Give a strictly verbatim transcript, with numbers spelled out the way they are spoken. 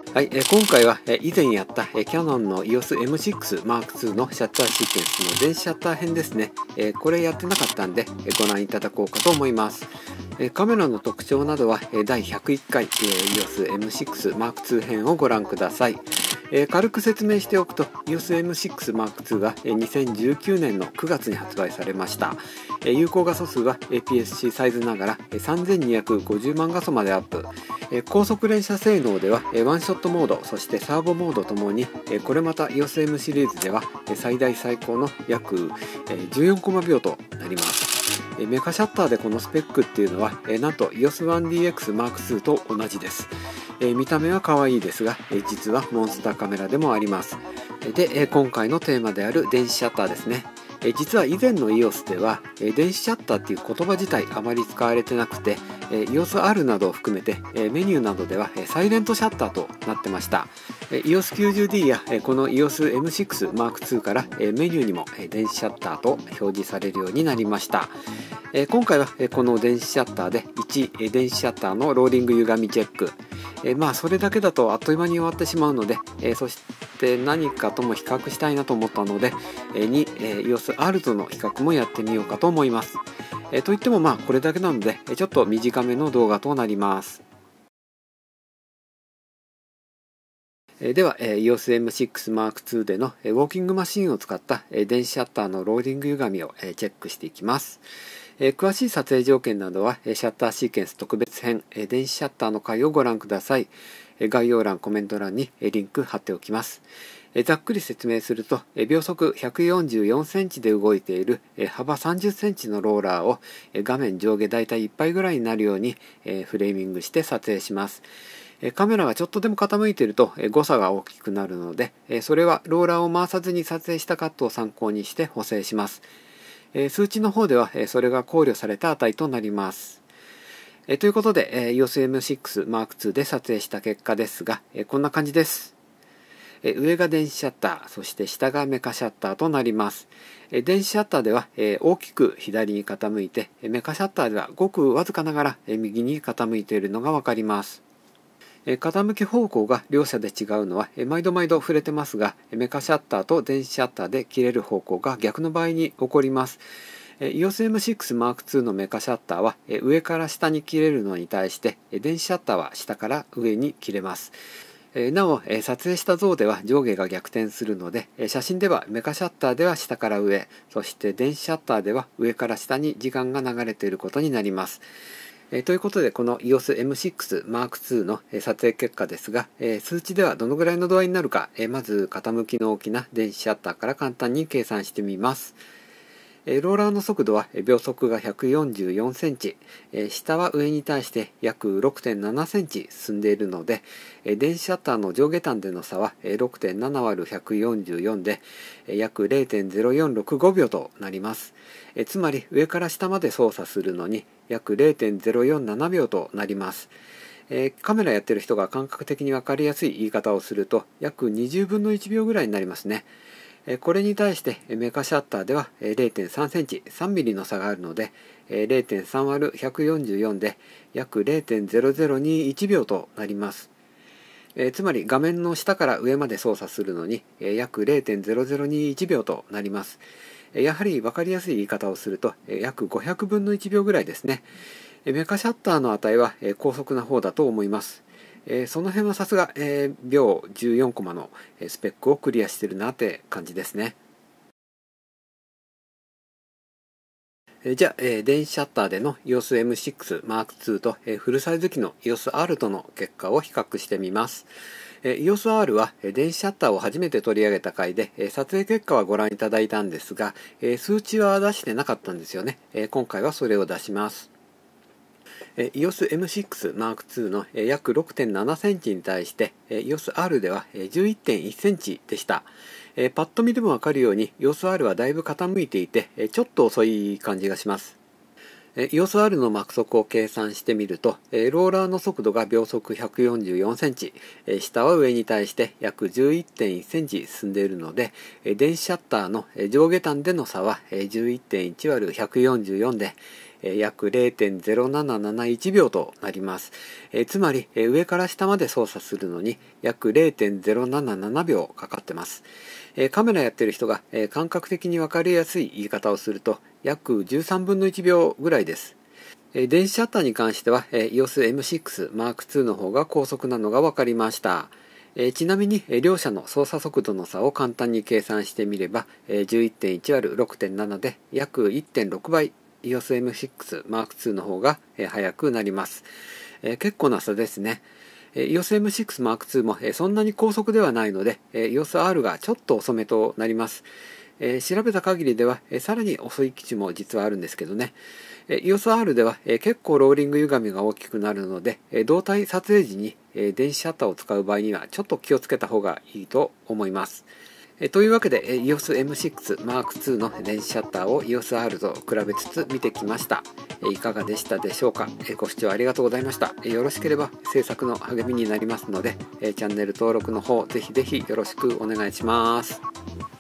はい、えー今回は、えー以前やった、えー、Canon の イーオーエスエムシックスマークツー のシャッターシーケンスの電子シャッター編ですね。えーこれやってなかったんで、えーご覧いただこうかと思います。えーカメラの特徴などは、えーだいひゃくいっかい、えー イーオーエスエムシックスマークツー 編をご覧ください。えー軽く説明しておくと イーオーエスエムシックスマークツー は、えーにせんじゅうきゅうねんのくがつに発売されました。えー有効画素数は エーピーエスシー サイズながら、えーさんぜんにひゃくごじゅうまん画素までアップ。えー高速連写性能では、えーワンショットモード、そしてサーボモードともに、えーこれまた イーオーエスエム シリーズでは、えー最大最高の約、えーじゅうよんコマびょうとなります。えーメカシャッターでこのスペックっていうのは、えーなんと イーオーエスワンディーエックスマークツー と同じです。えー見た目は可愛いですが、えー実はモンスターカメラでもあります。で、えー今回のテーマである電子シャッターですね。え実は以前の イーオーエス では、え電子シャッターっていう言葉自体あまり使われてなくて、え イーオーエスアール などを含めて、えメニューなどでは、えサイレントシャッターとなってました。え イーオーエスきゅうじゅうディー や、えこの イーオーエスエムシックスマークツー から、えメニューにも、え電子シャッターと表示されるようになりました。え今回は、えこの電子シャッターでいち、え電子シャッターのローリング歪みチェック。えまあそれだけだとあっという間に終わってしまうので、えそして何かとも比較したいなと思ったので、えに、え イーオーエスアール との比較もやってみようかと思います。えといってもまあこれだけなので、ちょっと短めの動画となります。えでは、え イーオーエスエムシックスマークツー でのウォーキングマシンを使った電子シャッターのローリング歪みをチェックしていきます。え詳しい撮影条件などはシャッターシーケンス特別編電子シャッターの回をご覧ください。概要欄コメント欄にリンク貼っておきます。ざっくり説明すると秒速ひゃくよんじゅうよんセンチで動いている幅さんじゅっセンチのローラーを画面上下だいたいいっぱいぐらいになるようにフレーミングして撮影します。カメラがちょっとでも傾いていると誤差が大きくなるので、それはローラーを回さずに撮影したカットを参考にして補正します。数値の方ではそれが考慮された値となります。ということで イーオーエスエムシックスマークツー で撮影した結果ですが、こんな感じです。上が電子シャッター、そして下がメカシャッターとなります。電子シャッターでは大きく左に傾いて、メカシャッターではごくわずかながら右に傾いているのがわかります。傾き方向が両者で違うのは毎度毎度触れてますが、メカシャッターと電子シャッターで切れる方向が逆の場合に起こります。イーオーエスエムシックスマークツー のメカシャッターは上から下に切れるのに対して電子シャッターは下から上に切れます。なお撮影した像では上下が逆転するので、写真ではメカシャッターでは下から上、そして電子シャッターでは上から下に時間が流れていることになります。ということでこの イーオーエスエムシックスマークツー の撮影結果ですが、数値ではどのぐらいの度合いになるか、まず傾きの大きな電子シャッターから簡単に計算してみます。ローラーの速度は秒速がひゃくよんじゅうよんセンチ、下は上に対して約 ろくてんななセンチ進んでいるので、電子シャッターの上下端での差は ろくてんなな割るひゃくよんじゅうよんで約 ゼロてんゼロよんろくごびょうとなります。つまり上から下まで操作するのに約 ゼロてんゼロよんななびょうとなります。カメラやってる人が感覚的に分かりやすい言い方をすると約にじゅうぶんのいちびょうぐらいになりますね。これに対してメカシャッターでは ゼロてんさんセンチ、さんミリの差があるので ゼロてんさん割るひゃくよんじゅうよんで約 ゼロてんゼロゼロにいちびょうとなります。つまり画面の下から上まで操作するのに約 ゼロてんゼロゼロにいちびょうとなります。やはり分かりやすい言い方をすると約ごひゃくぶんのいちびょうぐらいですね。メカシャッターの値は高速な方だと思います。その辺はさすが秒じゅうよんコマのスペックをクリアしてるなって感じですね。じゃあ電子シャッターでの イーオーエスエムシックスマークツー とフルサイズ機の イーオーエスアール との結果を比較してみます。イーオーエスアール は電子シャッターを初めて取り上げた回で撮影結果はご覧いただいたんですが、数値は出してなかったんですよね。今回はそれを出します。イーオーエスエムシックスマークツー の約 ろくてんななセンチに対して イーオーエスアール では じゅういってんいちセンチでした。パッと見でもわかるように イーオーエスアール はだいぶ傾いていてちょっと遅い感じがします。 イーオーエスアール のマック速を計算してみると、ローラーの速度が秒速ひゃくよんじゅうよんセンチ、下は上に対して約 じゅういってんいちセンチ進んでいるので、電子シャッターの上下端での差は じゅういってんいちわるひゃくよんじゅうよんで、約 れいてんゼロなななないちびょうとなります。つまり上から下まで操作するのに約 れいてんゼロななななびょうかかってます。カメラやってる人が感覚的に分かりやすい言い方をすると約じゅうさんぶんのいちびょうぐらいです。電子シャッターに関しては イーオーエスエムシックスマークツー の方が高速なのが分かりました。ちなみに両者の操作速度の差を簡単に計算してみれば じゅういってんいちわるろくてんななで約 いってんろくばい イーオーエスエムシックスマークツー の方が速くなります。結構な差ですね。イーオーエスエムシックスマークツー もそんなに高速ではないので イーオーエスアール がちょっと遅めとなります。調べた限りではさらに遅い機種も実はあるんですけどね。イーオーエスアール では結構ローリング歪みが大きくなるので動体撮影時に電子シャッターを使う場合にはちょっと気をつけた方がいいと思います。というわけで イーオーエスエムシックスマークツー の電子シャッターを イーオーエスアール と比べつつ見てきました。いかがでしたでしょうか。ご視聴ありがとうございました。よろしければ制作の励みになりますのでチャンネル登録の方ぜひぜひよろしくお願いします。